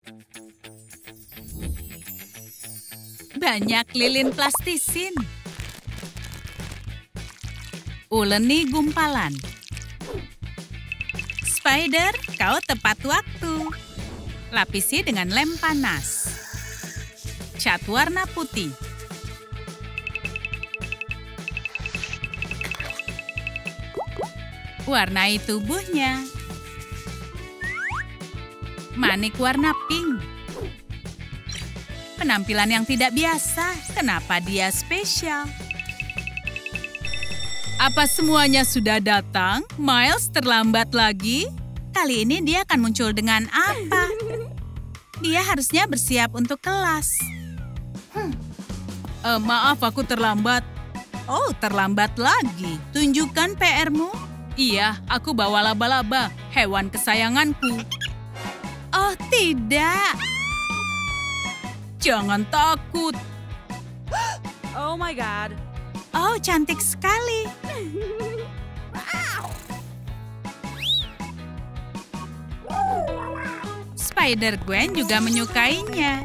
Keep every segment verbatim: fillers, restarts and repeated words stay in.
Banyak lilin plastisin. Uleni gumpalan. Spider, kau tepat waktu. Lapisi dengan lem panas. Cat warna putih. Warnai tubuhnya. Manik warna pink. Penampilan yang tidak biasa. Kenapa dia spesial? Apa semuanya sudah datang? Miles terlambat lagi? Kali ini dia akan muncul dengan apa? Dia harusnya bersiap untuk kelas. Hmm. Uh, maaf, aku terlambat. Oh, terlambat lagi. Tunjukkan P R-mu. Iya, aku bawa laba-laba, hewan kesayanganku. Oh, tidak. Jangan takut. Oh my God. Oh, cantik sekali. Spider-Gwen juga menyukainya.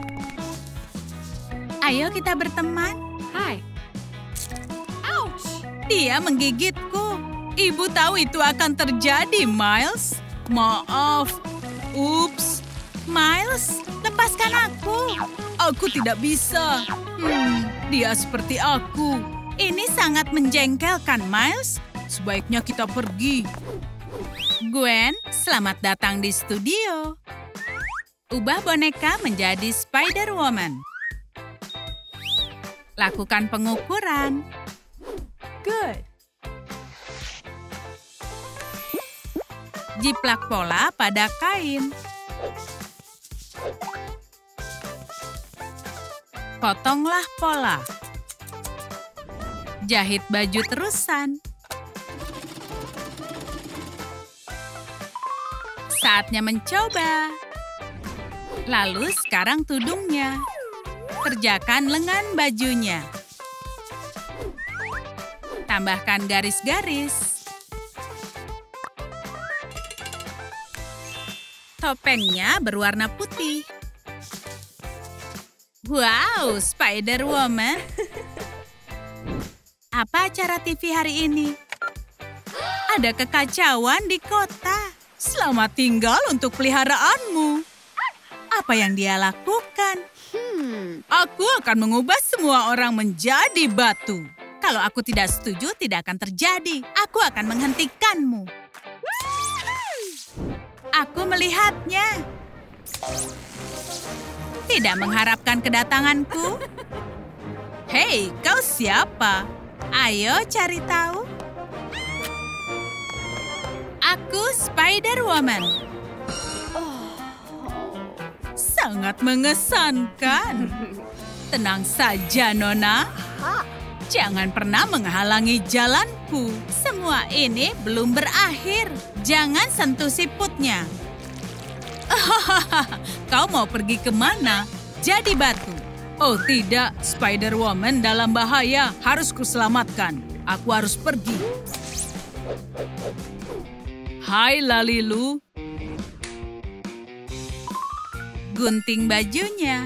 Ayo kita berteman. Hai. Ouch. Dia menggigitku. Ibu tahu itu akan terjadi, Miles. Maaf. Ups. Miles, lepaskan aku. Aku tidak bisa. Hmm, dia seperti aku. Ini sangat menjengkelkan, Miles. Sebaiknya kita pergi. Gwen, selamat datang di studio. Ubah boneka menjadi Spider-Woman. Lakukan pengukuran. Good. Jiplak pola pada kain. Potonglah pola. Jahit baju terusan. Saatnya mencoba. Lalu sekarang tudungnya. Kerjakan lengan bajunya. Tambahkan garis-garis. Topengnya berwarna putih. Wow, Spider-Woman. Apa acara T V hari ini? Ada kekacauan di kota. Selamat tinggal untuk peliharaanmu. Apa yang dia lakukan? Hmm. Aku akan mengubah semua orang menjadi batu. Kalau aku tidak setuju, tidak akan terjadi. Aku akan menghentikanmu. Aku melihatnya. Tidak mengharapkan kedatanganku. Hei, kau siapa? Ayo cari tahu. Aku Spider-Woman. Sangat mengesankan. Tenang saja, Nona. Jangan pernah menghalangi jalanku. Semua ini belum berakhir. Jangan sentuh siputnya. Kau mau pergi kemana? Jadi batu. Oh tidak, Spider-Woman dalam bahaya. Harus kuselamatkan. Aku harus pergi. Hai Lalilu. Gunting bajunya.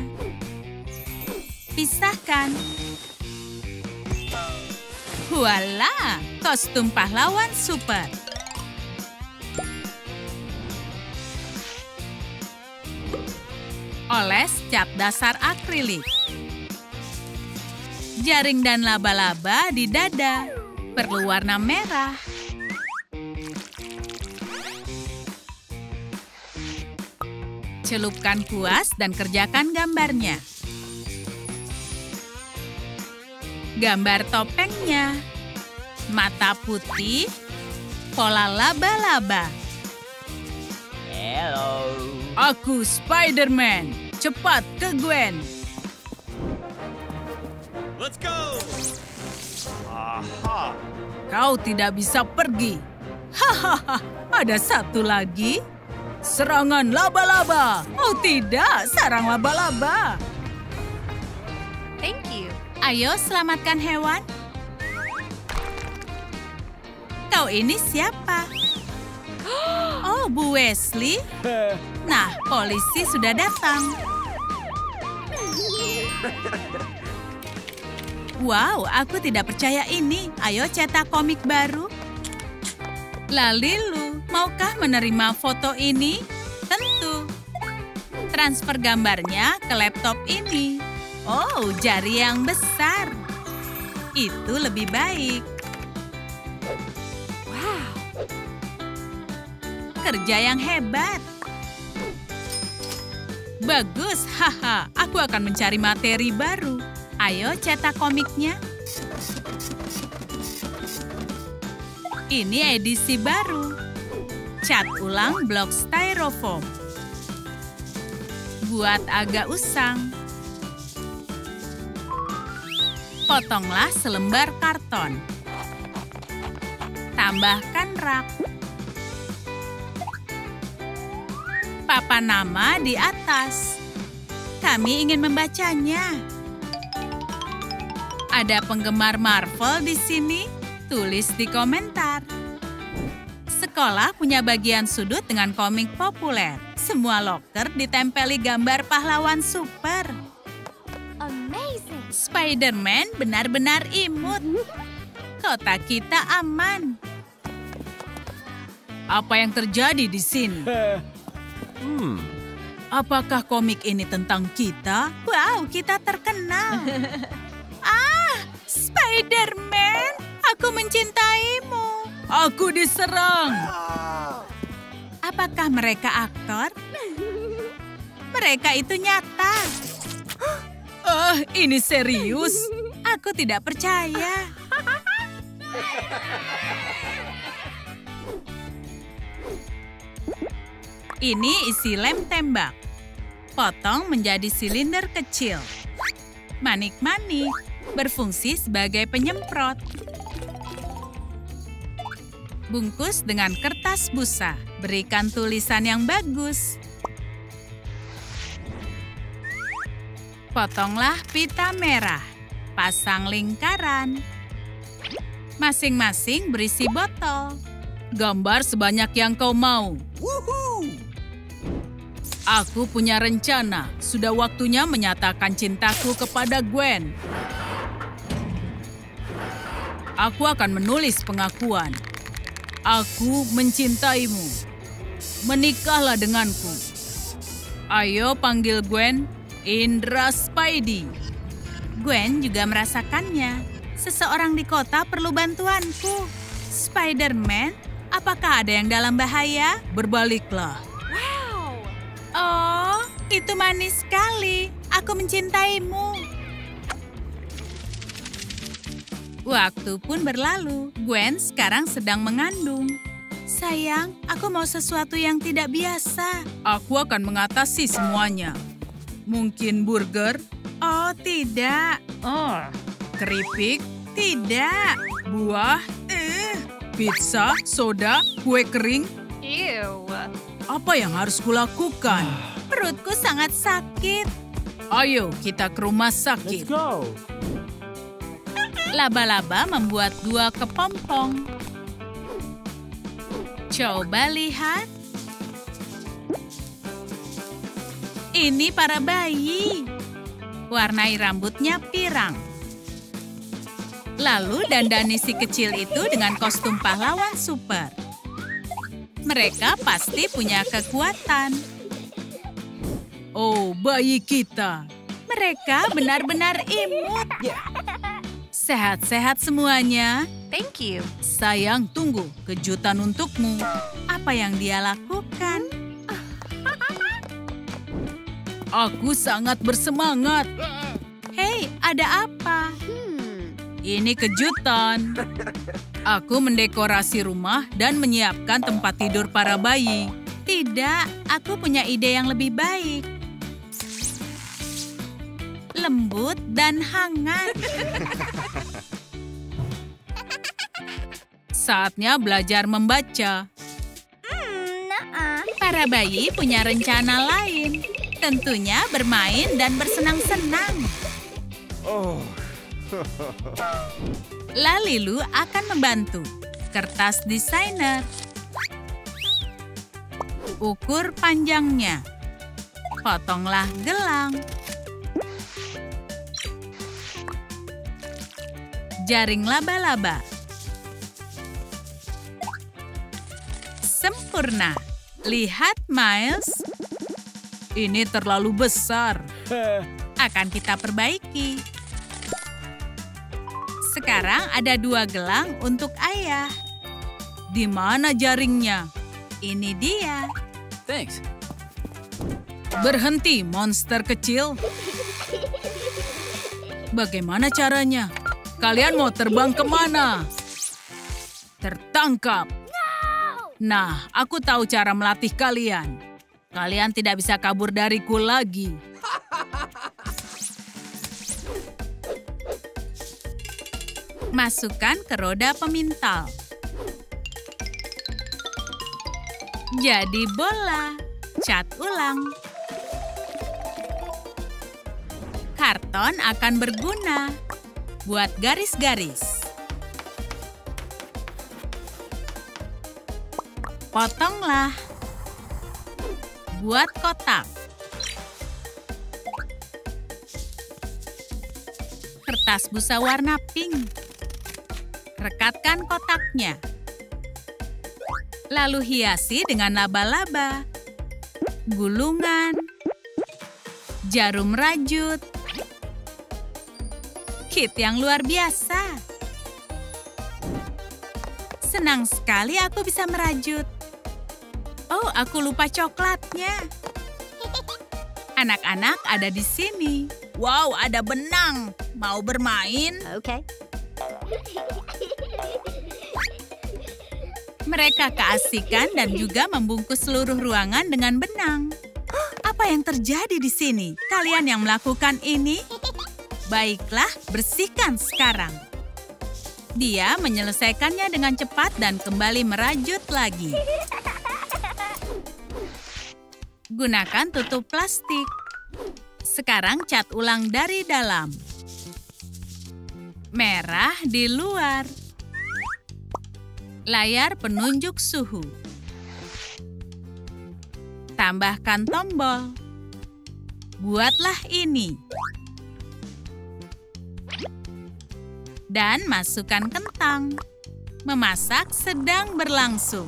Pisahkan. Voila, kostum pahlawan super. Oles cat dasar akrilik. Jaring dan laba-laba di dada. Perlu warna merah. Celupkan kuas dan kerjakan gambarnya. Gambar topengnya. Mata putih. Pola laba-laba. Hello. Aku Spider-Man. Cepat ke Gwen. Let's go. Aha. Kau tidak bisa pergi. Hahaha, ada satu lagi. Serangan laba-laba. Oh tidak, sarang laba-laba. Thank you. Ayo selamatkan hewan. Kau ini siapa? Oh, Bu Wesley. Nah, polisi sudah datang. Wow, aku tidak percaya ini. Ayo cetak komik baru. Lalilu, maukah menerima foto ini? Tentu. Transfer gambarnya ke laptop ini. Oh, jari yang besar. Itu lebih baik. Wow. Kerja yang hebat. Bagus, haha. Aku akan mencari materi baru. Ayo cetak komiknya. Ini edisi baru. Cat ulang blok styrofoam. Buat agak usang. Potonglah selembar karton. Tambahkan rak. Papan nama di atas. Kami ingin membacanya. Ada penggemar Marvel di sini? Tulis di komentar. Sekolah punya bagian sudut dengan komik populer. Semua loker ditempeli gambar pahlawan super. Amazing. Spider-Man benar-benar imut. Kota kita aman. Apa yang terjadi di sini? Hmm. Apakah komik ini tentang kita? Wow, kita terkenal. Ah, Spider-Man, aku mencintaimu. Aku diserang. Apakah mereka aktor? Mereka itu nyata. Oh, ini serius. Aku tidak percaya. Ini isi lem tembak. Potong menjadi silinder kecil. Manik-manik berfungsi sebagai penyemprot. Bungkus dengan kertas busa. Berikan tulisan yang bagus. Potonglah pita merah. Pasang lingkaran. Masing-masing berisi botol. Gambar sebanyak yang kau mau. Aku punya rencana. Sudah waktunya menyatakan cintaku kepada Gwen. Aku akan menulis pengakuan. Aku mencintaimu. Menikahlah denganku. Ayo panggil Gwen, Indra Spidey. Gwen juga merasakannya. Seseorang di kota perlu bantuanku. Spider-Man, apakah ada yang dalam bahaya? Berbaliklah. Oh, itu manis sekali. Aku mencintaimu. Waktu pun berlalu. Gwen sekarang sedang mengandung. Sayang, aku mau sesuatu yang tidak biasa. Aku akan mengatasi semuanya. Mungkin burger? Oh, tidak. Oh, keripik? Tidak. Buah? Eh. Pizza? Soda? Kue kering? Ew. Apa yang harus kulakukan? Perutku sangat sakit. Ayo kita ke rumah sakit. Let's go. Laba-laba membuat dua kepompong. Coba lihat. Ini para bayi. Warnai rambutnya pirang. Lalu dandani si kecil itu dengan kostum pahlawan super. Mereka pasti punya kekuatan. Oh, bayi kita. Mereka benar-benar imut. Sehat-sehat semuanya. Thank you. Sayang, tunggu. Kejutan untukmu. Apa yang dia lakukan? Aku sangat bersemangat. Hei, ada apa? Hmm. Ini kejutan. Aku mendekorasi rumah dan menyiapkan tempat tidur para bayi. Tidak, aku punya ide yang lebih baik. Lembut dan hangat. Saatnya belajar membaca. Para bayi punya rencana lain. Tentunya bermain dan bersenang-senang. Oh. Lalilu akan membantu. Kertas desainer. Ukur panjangnya. Potonglah gelang. Jaring laba-laba. Sempurna. Lihat, Miles. Ini terlalu besar. Akan kita perbaiki. Sekarang ada dua gelang untuk ayah. Di mana jaringnya? Ini dia. Thanks. Berhenti, monster kecil. Bagaimana caranya? Kalian mau terbang kemana? Tertangkap. Nah, aku tahu cara melatih kalian. Kalian tidak bisa kabur dariku lagi. Masukkan ke roda pemintal. Jadi bola. Cat ulang. Karton akan berguna. Buat garis-garis. Potonglah. Buat kotak. Kertas busa warna pink. Rekatkan kotaknya. Lalu hiasi dengan laba-laba. Gulungan. Jarum rajut. Kit yang luar biasa. Senang sekali aku bisa merajut. Oh, aku lupa coklatnya. Anak-anak ada di sini. Wow, ada benang. Mau bermain? Okay. Mereka keasikan dan juga membungkus seluruh ruangan dengan benang. Apa yang terjadi di sini? Kalian yang melakukan ini? Baiklah, bersihkan sekarang. Dia menyelesaikannya dengan cepat dan kembali merajut lagi. Gunakan tutup plastik. Sekarang cat ulang dari dalam. Merah di luar. Layar penunjuk suhu. Tambahkan tombol. Buatlah ini. Dan masukkan kentang. Memasak sedang berlangsung.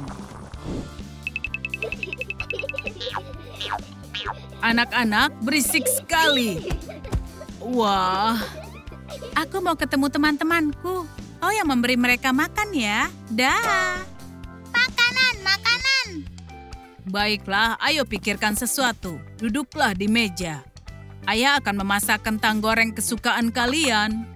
Anak-anak berisik sekali. Wah, aku mau ketemu teman-temanku. Kau yang memberi mereka makan ya. Dah. Makanan, makanan. Baiklah, ayo pikirkan sesuatu. Duduklah di meja. Ayah akan memasak kentang goreng kesukaan kalian.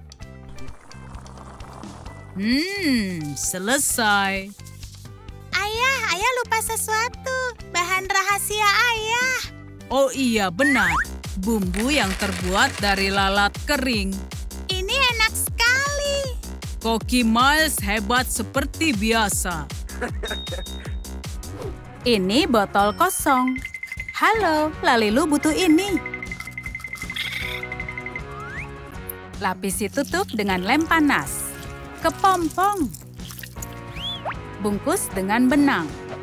Hmm, selesai. Ayah, ayah lupa sesuatu. Bahan rahasia ayah. Oh iya, benar. Bumbu yang terbuat dari lalat kering. Ini enak sekali. Koki Miles hebat seperti biasa. Ini botol kosong. Halo, Lalilu butuh ini. Lapisi tutup dengan lem panas. Kepompong. Bungkus dengan benang.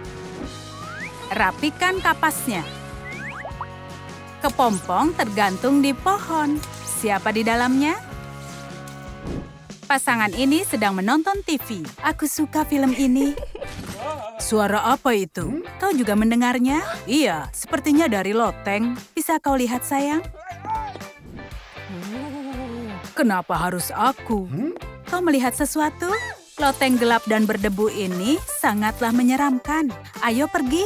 Rapikan kapasnya. Kepompong tergantung di pohon. Siapa di dalamnya? Pasangan ini sedang menonton T V. Aku suka film ini. Suara apa itu? Kau juga mendengarnya? Iya, sepertinya dari loteng. Bisa kau lihat, sayang? Kenapa harus aku? Kau melihat sesuatu? Loteng gelap dan berdebu ini sangatlah menyeramkan. Ayo pergi.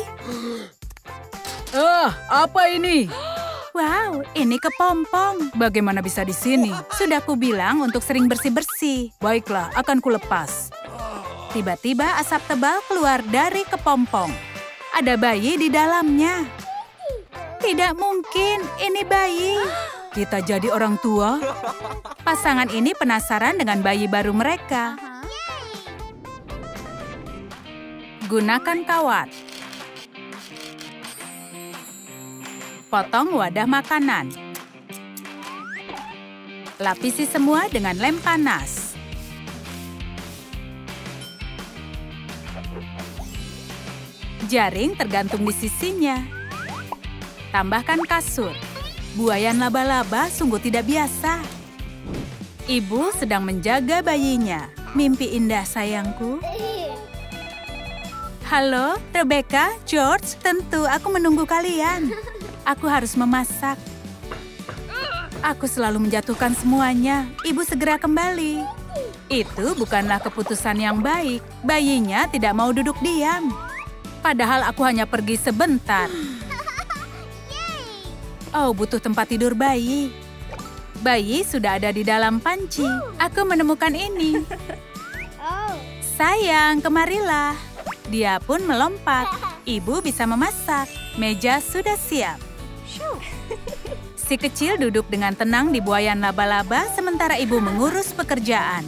Ah, apa ini? Wow, ini kepompong. Bagaimana bisa di sini? Sudah kubilang untuk sering bersih-bersih. Baiklah, akan kulepas. Tiba-tiba asap tebal keluar dari kepompong. Ada bayi di dalamnya. Tidak mungkin, ini bayi. Kita jadi orang tua? Pasangan ini penasaran dengan bayi baru mereka. Gunakan kawat. Potong wadah makanan. Lapisi semua dengan lem panas. Jaring tergantung di sisinya. Tambahkan kasur. Buaian laba-laba sungguh tidak biasa. Ibu sedang menjaga bayinya. Mimpi indah, sayangku. Halo, Rebecca, George, tentu aku menunggu kalian. Aku harus memasak. Aku selalu menjatuhkan semuanya. Ibu segera kembali. Itu bukanlah keputusan yang baik. Bayinya tidak mau duduk diam. Padahal aku hanya pergi sebentar. Oh, butuh tempat tidur bayi. Bayi sudah ada di dalam panci. Aku menemukan ini. Sayang, kemarilah. Dia pun melompat. Ibu bisa memasak. Meja sudah siap. Si kecil duduk dengan tenang di buaian laba-laba sementara ibu mengurus pekerjaan.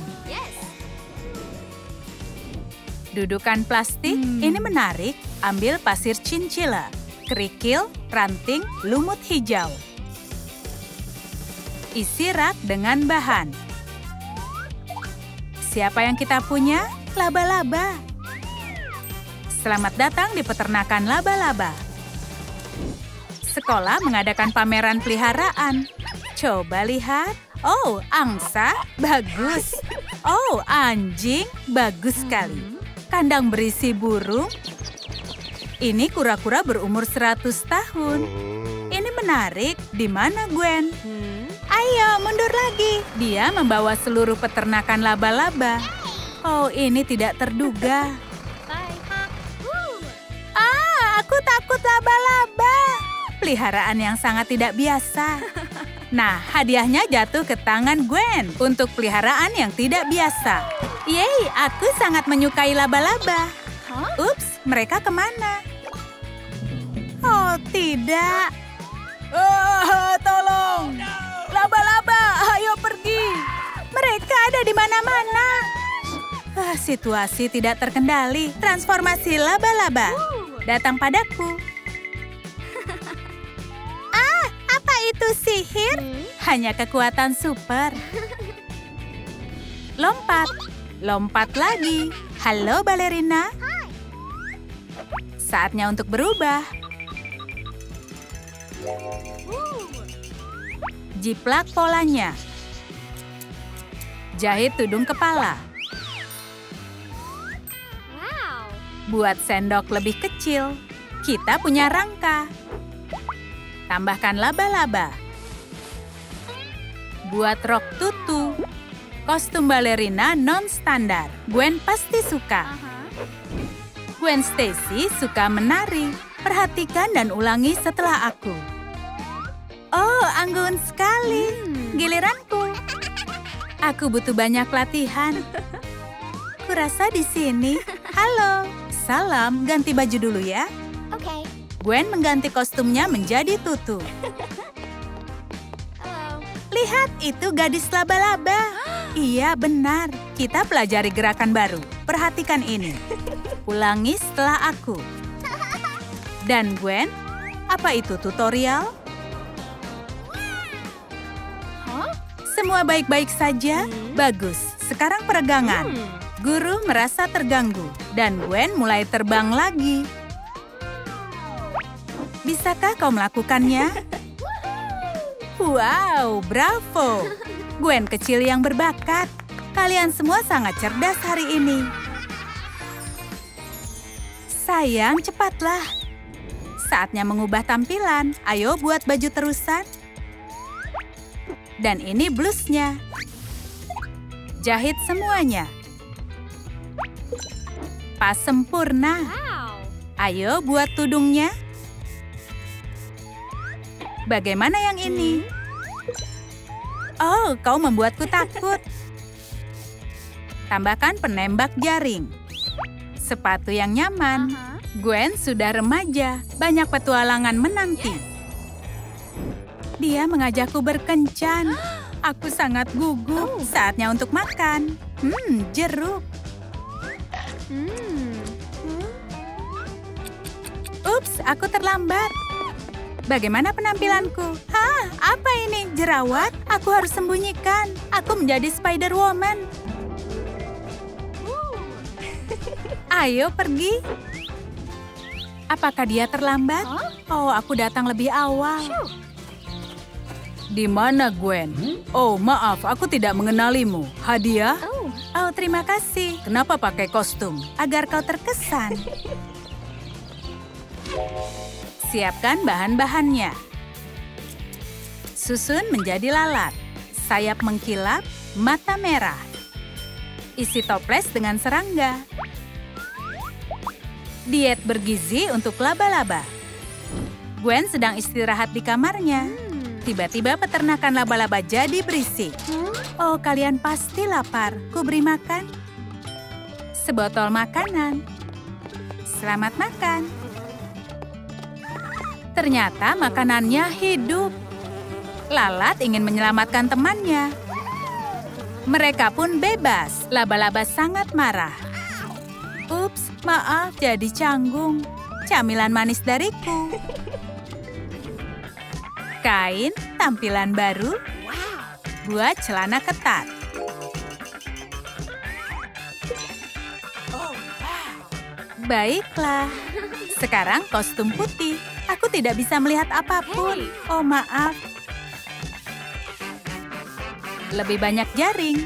Dudukan plastik, Hmm. ini menarik. Ambil pasir cincila, kerikil, ranting, lumut hijau. Isi rak dengan bahan. Siapa yang kita punya? Laba-laba. Selamat datang di peternakan laba-laba. Sekolah mengadakan pameran peliharaan. Coba lihat. Oh, angsa, bagus. Oh, anjing, bagus sekali. Kandang berisi burung. Ini kura-kura berumur seratus tahun. Ini menarik. Di mana Gwen? Ayo, mundur lagi. Dia membawa seluruh peternakan laba-laba. Oh, ini tidak terduga. Ah, aku takut laba-laba. Peliharaan yang sangat tidak biasa. Nah, hadiahnya jatuh ke tangan Gwen untuk peliharaan yang tidak biasa. Yeay, aku sangat menyukai laba-laba. Ups, mereka kemana? Oh, tidak. Oh, tolong. Laba-laba, ayo pergi. Mereka ada di mana-mana. Ah, situasi tidak terkendali. Transformasi laba-laba. Datang padaku. Ah, apa itu sihir? Hanya kekuatan super. Lompat. Lompat lagi. Halo, balerina. Saatnya untuk berubah. Jiplak polanya. Jahit tudung kepala. Buat sendok lebih kecil. Kita punya rangka. Tambahkan laba-laba. Buat rok tutu. Kostum balerina non-standar. Gwen pasti suka. Gwen Stacy suka menari. Perhatikan dan ulangi setelah aku. Oh, anggun sekali. Giliranku. Aku butuh banyak latihan. Kurasa di sini. Halo. Salam, ganti baju dulu ya. Okay. Gwen mengganti kostumnya menjadi tutu. Hello. Lihat, itu gadis laba-laba. Iya, benar. Kita pelajari gerakan baru. Perhatikan ini. Ulangi setelah aku. Dan Gwen, apa itu tutorial? Huh? Semua baik-baik saja? Bagus. Sekarang peregangan. Guru merasa terganggu. Dan Gwen mulai terbang lagi. Bisakah kau melakukannya? Wow, bravo. Gwen kecil yang berbakat. Kalian semua sangat cerdas hari ini. Sayang, cepatlah. Saatnya mengubah tampilan. Ayo buat baju terusan. Dan ini blusnya. Jahit semuanya. Pas sempurna. Wow. Ayo buat tudungnya. Bagaimana yang ini? Oh, kau membuatku takut. Tambahkan penembak jaring. Sepatu yang nyaman. Uh-huh. Gwen sudah remaja. Banyak petualangan menanti. Dia mengajakku berkencan. Aku sangat gugup. Saatnya untuk makan. Hmm, jeruk. Hmm. Ups, aku terlambat. Bagaimana penampilanku? Hah, apa ini? Jerawat? Aku harus sembunyikan. Aku menjadi Spider-Woman. Ayo pergi. Apakah dia terlambat? Oh, aku datang lebih awal. Di mana Gwen? Oh, maaf, aku tidak mengenalimu. Hadiah? Oh. Oh, terima kasih. Kenapa pakai kostum? Agar kau terkesan. Siapkan bahan-bahannya. Susun menjadi lalat. Sayap mengkilap, mata merah. Isi toples dengan serangga. Diet bergizi untuk laba-laba. Gwen sedang istirahat di kamarnya. Tiba-tiba peternakan laba-laba jadi berisik. Oh, kalian pasti lapar. Ku beri makan. Sebotol makanan. Selamat makan. Ternyata makanannya hidup. Lalat ingin menyelamatkan temannya. Mereka pun bebas. Laba-laba sangat marah. Ups, maaf, jadi canggung. Camilan manis dariku. Kain, tampilan baru. Buat celana ketat. Baiklah. Sekarang kostum putih. Aku tidak bisa melihat apapun. Oh, maaf. Lebih banyak jaring.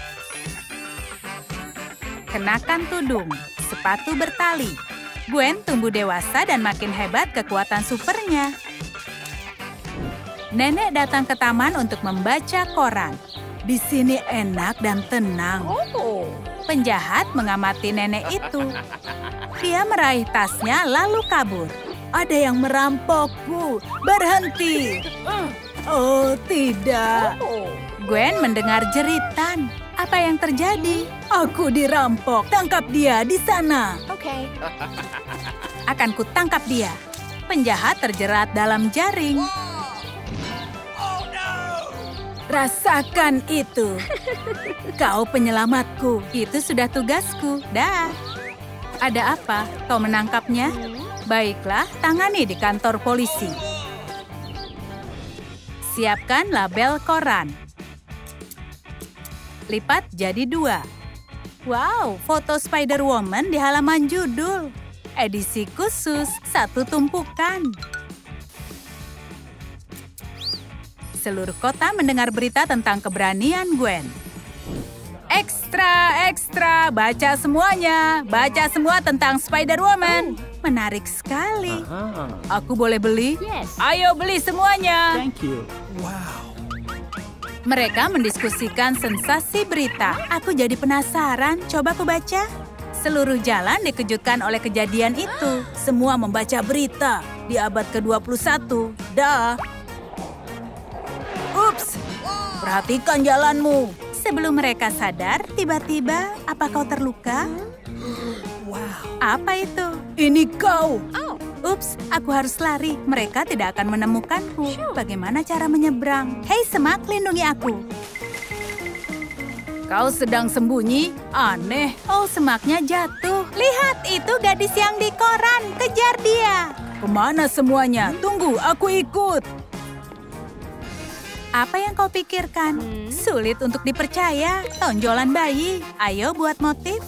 Kenakan tudung, sepatu bertali. Gwen tumbuh dewasa dan makin hebat kekuatan supernya. Nenek datang ke taman untuk membaca koran. Di sini enak dan tenang. Penjahat mengamati nenek itu. Dia meraih tasnya lalu kabur. Ada yang merampokku. Berhenti. Oh, tidak. Gwen mendengar jeritan. Apa yang terjadi? Aku dirampok. Tangkap dia di sana. Okay. Akan kutangkap dia. Penjahat terjerat dalam jaring. Rasakan itu. Kau penyelamatku. Itu sudah tugasku. Dah. Ada apa? Kau menangkapnya? Baiklah, tangani di kantor polisi. Siapkan label koran. Lipat jadi dua. Wow, foto Spider-Woman di halaman judul. Edisi khusus, satu tumpukan. Seluruh kota mendengar berita tentang keberanian Gwen. Ekstra, ekstra, baca semuanya. Baca semua tentang Spider-Woman. Menarik sekali. Aku boleh beli? Yes. Ayo beli semuanya. Thank you. Wow. Mereka mendiskusikan sensasi berita. Aku jadi penasaran. Coba aku baca. Seluruh jalan dikejutkan oleh kejadian itu. Semua membaca berita di abad ke dua puluh satu. Dah. Ups. Perhatikan jalanmu. Sebelum mereka sadar, tiba-tiba, apa kau terluka? Wow. Apa itu? Ini kau. Ups, aku harus lari. Mereka tidak akan menemukanku. Bagaimana cara menyeberang? Hei semak, lindungi aku. Kau sedang sembunyi? Aneh. Oh, semaknya jatuh. Lihat, itu gadis yang di koran. Kejar dia. Kemana semuanya? Tunggu, aku ikut. Apa yang kau pikirkan? Sulit untuk dipercaya. Tonjolan bayi. Ayo buat motif.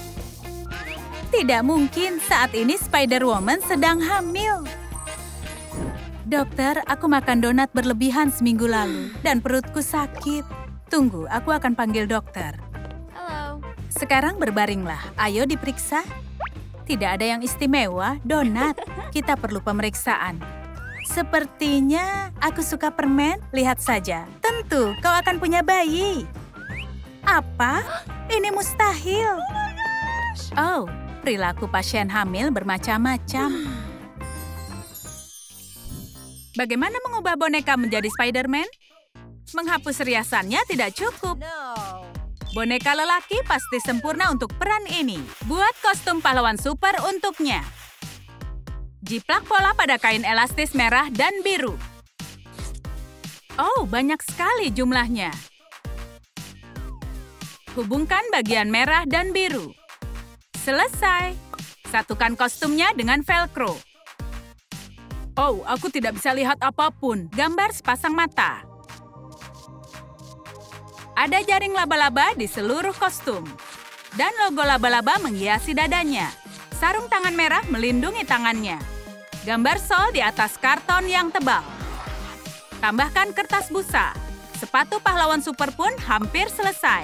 Tidak mungkin, saat ini Spider-Woman sedang hamil. Dokter, aku makan donat berlebihan seminggu lalu dan perutku sakit. Tunggu, aku akan panggil dokter. Hello. Sekarang berbaringlah. Ayo diperiksa. Tidak ada yang istimewa, donat. Kita perlu pemeriksaan. Sepertinya aku suka permen. Lihat saja. Tentu, kau akan punya bayi. Apa? Ini mustahil. Oh, perilaku pasien hamil bermacam-macam. Bagaimana mengubah boneka menjadi Spider-Man? Menghapus riasannya tidak cukup. Boneka lelaki pasti sempurna untuk peran ini. Buat kostum pahlawan super untuknya. Jiplak pola pada kain elastis merah dan biru. Oh, banyak sekali jumlahnya. Hubungkan bagian merah dan biru. Selesai. Satukan kostumnya dengan velcro. Oh, aku tidak bisa lihat apapun. Gambar sepasang mata. Ada jaring laba-laba di seluruh kostum. Dan logo laba-laba menghiasi dadanya. Sarung tangan merah melindungi tangannya. Gambar Sol di atas karton yang tebal. Tambahkan kertas busa. Sepatu pahlawan super pun hampir selesai.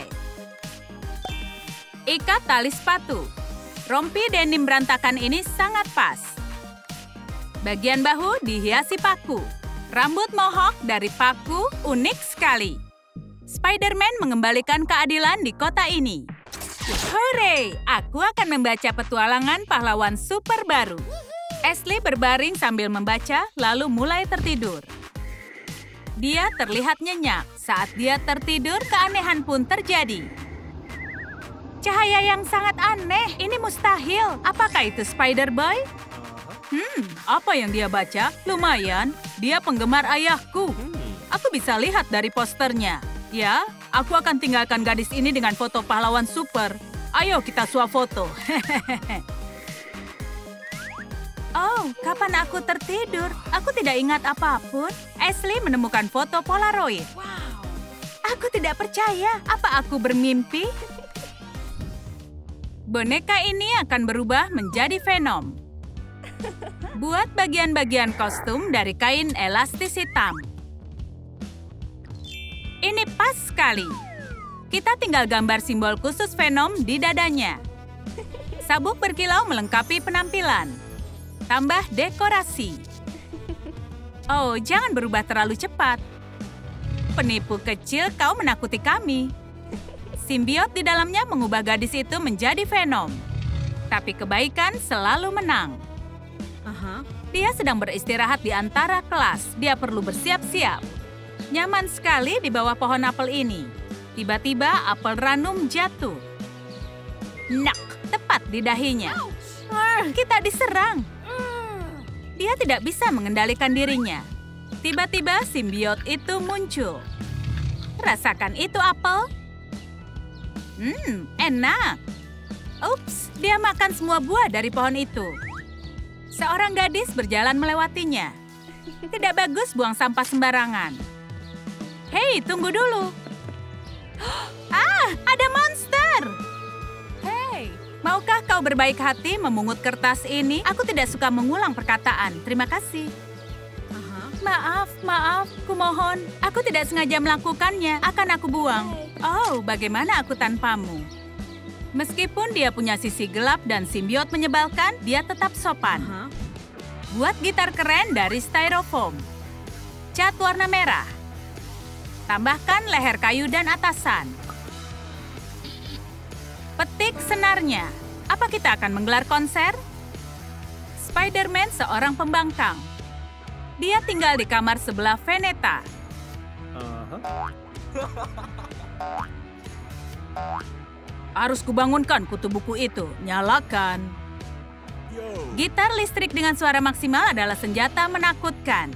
Ikat tali sepatu. Rompi denim berantakan ini sangat pas. Bagian bahu dihiasi paku. Rambut mohawk dari paku unik sekali. Spider-Man mengembalikan keadilan di kota ini. Hore! Aku akan membaca petualangan pahlawan super baru. Ashley berbaring sambil membaca, lalu mulai tertidur. Dia terlihat nyenyak. Saat dia tertidur, keanehan pun terjadi. Cahaya yang sangat aneh. Ini mustahil. Apakah itu Spider-Boy? Hmm, apa yang dia baca? Lumayan. Dia penggemar ayahku. Aku bisa lihat dari posternya. Ya, aku akan tinggalkan gadis ini dengan foto pahlawan super. Ayo kita swafoto. Oh, kapan aku tertidur? Aku tidak ingat apapun. Ashley menemukan foto Polaroid. Wow. Aku tidak percaya. Apa aku bermimpi? Boneka ini akan berubah menjadi Venom. Buat bagian-bagian kostum dari kain elastis hitam. Ini pas sekali. Kita tinggal gambar simbol khusus Venom di dadanya. Sabuk berkilau melengkapi penampilan. Tambah dekorasi. Oh, jangan berubah terlalu cepat. Penipu kecil, kau menakuti kami. Simbiot di dalamnya mengubah gadis itu menjadi Venom. Tapi kebaikan selalu menang. Uh-huh. Dia sedang beristirahat di antara kelas. Dia perlu bersiap-siap. Nyaman sekali di bawah pohon apel ini. Tiba-tiba apel ranum jatuh. Nak, tepat di dahinya. Uh, kita diserang. Dia tidak bisa mengendalikan dirinya. Tiba-tiba simbiot itu muncul. Rasakan itu, apel. Hmm, enak. Ups, dia makan semua buah dari pohon itu. Seorang gadis berjalan melewatinya. Tidak bagus buang sampah sembarangan. Hei, tunggu dulu. Ah, ada monster! Hei, maukah kau berbaik hati memungut kertas ini? Aku tidak suka mengulang perkataan. Terima kasih. Uh-huh. Maaf, maaf. Kumohon. Aku tidak sengaja melakukannya. Akan aku buang. Oh, bagaimana aku tanpamu? Meskipun dia punya sisi gelap dan simbiot menyebalkan, dia tetap sopan. Uh-huh. Buat gitar keren dari styrofoam. Cat warna merah. Tambahkan leher kayu dan atasan. Petik senarnya. Apa kita akan menggelar konser? Spider-Man seorang pembangkang. Dia tinggal di kamar sebelah Veneta. Uh-huh. Harus kubangunkan kutu buku itu. Nyalakan. Yo. Gitar listrik dengan suara maksimal adalah senjata menakutkan.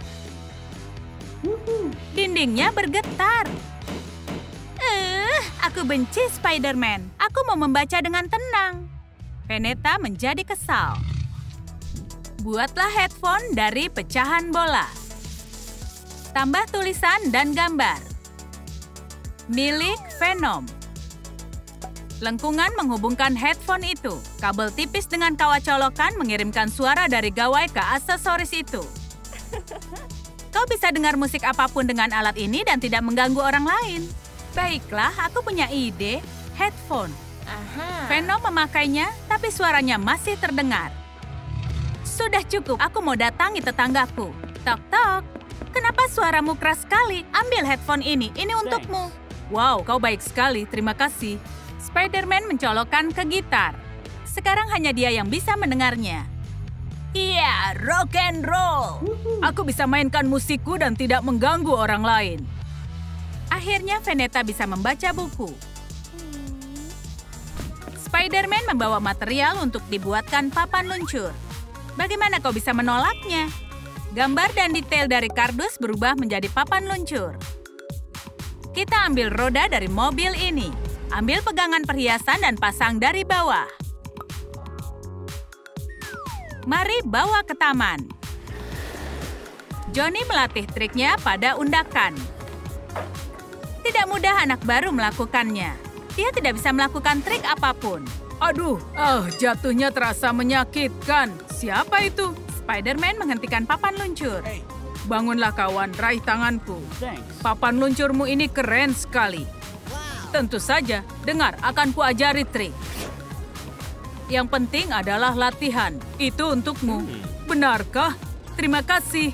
Woohoo. Dindingnya bergetar. Uh, aku benci Spider-Man. Aku mau membaca dengan tenang. Veneta menjadi kesal. Buatlah headphone dari pecahan bola. Tambah tulisan dan gambar. Milik Venom. Lengkungan menghubungkan headphone itu. Kabel tipis dengan kawat colokan mengirimkan suara dari gawai ke aksesoris itu. Kau bisa dengar musik apapun dengan alat ini dan tidak mengganggu orang lain. Baiklah, aku punya ide. Headphone. Aha. Venom memakainya, tapi suaranya masih terdengar. Sudah cukup, aku mau datangi tetanggaku. Tok-tok. Kenapa suaramu keras sekali? Ambil headphone ini, ini untukmu. Wow, kau baik sekali, terima kasih. Spider-Man mencolokkan ke gitar. Sekarang hanya dia yang bisa mendengarnya. Iya, rock and roll. Aku bisa mainkan musikku dan tidak mengganggu orang lain. Akhirnya Veneta bisa membaca buku. Spider-Man membawa material untuk dibuatkan papan luncur. Bagaimana kau bisa menolaknya? Gambar dan detail dari kardus berubah menjadi papan luncur. Kita ambil roda dari mobil ini. Ambil pegangan perhiasan dan pasang dari bawah. Mari bawa ke taman. Johnny melatih triknya pada undakan. Tidak mudah anak baru melakukannya. Dia tidak bisa melakukan trik apapun. Aduh, ah, jatuhnya terasa menyakitkan. Siapa itu? Spider-Man menghentikan papan luncur. Bangunlah kawan, raih tanganku. Papan luncurmu ini keren sekali. Tentu saja, dengar, akan kuajari trik. Yang penting adalah latihan. Itu untukmu. Benarkah? Terima kasih.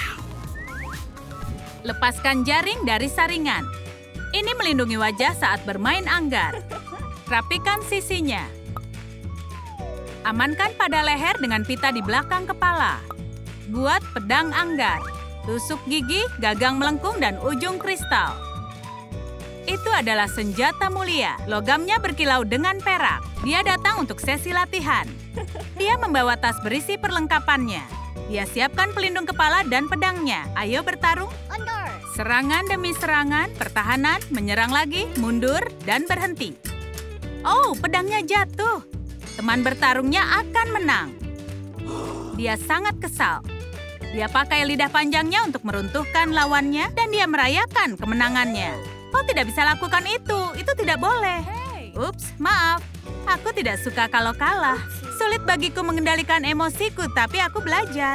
Lepaskan jaring dari saringan. Ini melindungi wajah saat bermain anggar. Rapikan sisinya. Amankan pada leher dengan pita di belakang kepala. Buat pedang anggar. Tusuk gigi, gagang melengkung, dan ujung kristal. Itu adalah senjata mulia. Logamnya berkilau dengan perak. Dia datang untuk sesi latihan. Dia membawa tas berisi perlengkapannya. Dia siapkan pelindung kepala dan pedangnya. Ayo bertarung. Under. Serangan demi serangan, pertahanan, menyerang lagi, mundur, dan berhenti. Oh, pedangnya jatuh. Teman bertarungnya akan menang. Dia sangat kesal. Dia pakai lidah panjangnya untuk meruntuhkan lawannya dan dia merayakan kemenangannya. Kau tidak bisa lakukan itu, itu tidak boleh. Ups, maaf. Aku tidak suka kalau kalah. Sulit bagiku mengendalikan emosiku, tapi aku belajar.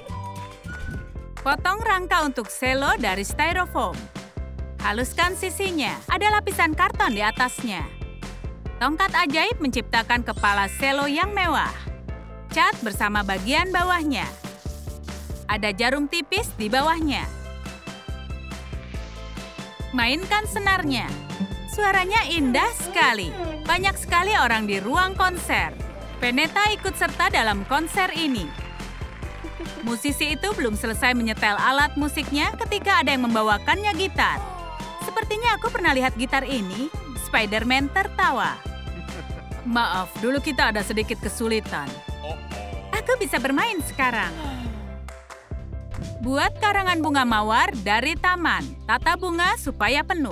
Potong rangka untuk selo dari styrofoam. Haluskan sisinya, ada lapisan karton di atasnya. Tongkat ajaib menciptakan kepala selo yang mewah. Cat bersama bagian bawahnya. Ada jarum tipis di bawahnya. Mainkan senarnya. Suaranya indah sekali. Banyak sekali orang di ruang konser. Veneta ikut serta dalam konser ini. Musisi itu belum selesai menyetel alat musiknya ketika ada yang membawakannya gitar. Sepertinya aku pernah lihat gitar ini. Spider-Man tertawa. Maaf, dulu kita ada sedikit kesulitan. Aku bisa bermain sekarang. Buat karangan bunga mawar dari taman. Tata bunga supaya penuh.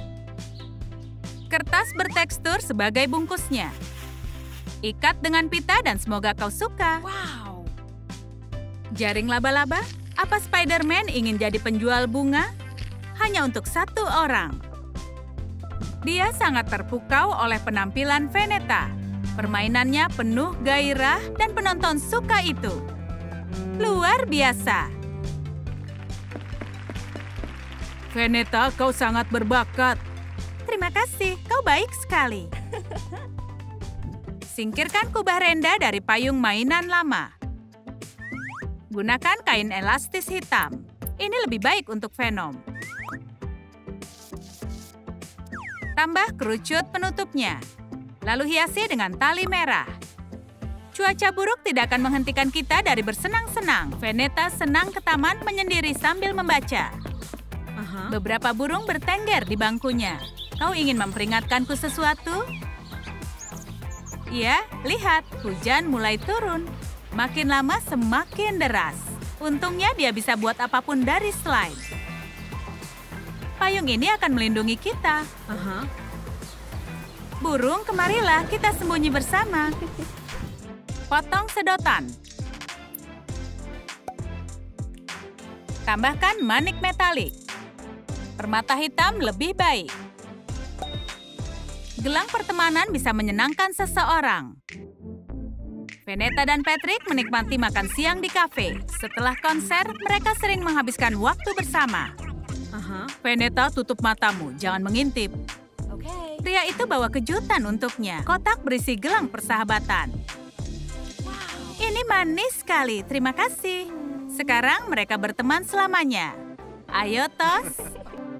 Kertas bertekstur sebagai bungkusnya. Ikat dengan pita dan semoga kau suka. Wow. Jaring laba-laba? Apa Spider-Man ingin jadi penjual bunga? Hanya untuk satu orang. Dia sangat terpukau oleh penampilan Veneta. Permainannya penuh gairah dan penonton suka itu. Luar biasa. Veneta, kau sangat berbakat. Terima kasih, kau baik sekali. Singkirkan kubah renda dari payung mainan lama. Gunakan kain elastis hitam. Ini lebih baik untuk Venom. Tambah kerucut penutupnya. Lalu hiasi dengan tali merah. Cuaca buruk tidak akan menghentikan kita dari bersenang-senang. Veneta senang ke taman menyendiri sambil membaca. Uh-huh. Beberapa burung bertengger di bangkunya. Kau ingin memperingatkanku sesuatu? Ya, lihat, hujan mulai turun. Makin lama semakin deras. Untungnya dia bisa buat apapun dari slide. Payung ini akan melindungi kita. Uh-huh. Burung, kemarilah kita sembunyi bersama. Potong sedotan. Tambahkan manik metalik. Permata hitam lebih baik. Gelang pertemanan bisa menyenangkan seseorang. Veneta dan Patrick menikmati makan siang di kafe. Setelah konser, mereka sering menghabiskan waktu bersama. Uh-huh. Veneta, tutup matamu, jangan mengintip. Okay. Pria itu bawa kejutan untuknya. Kotak berisi gelang persahabatan. Wow. Ini manis sekali, terima kasih. Sekarang mereka berteman selamanya. Ayo, Tos.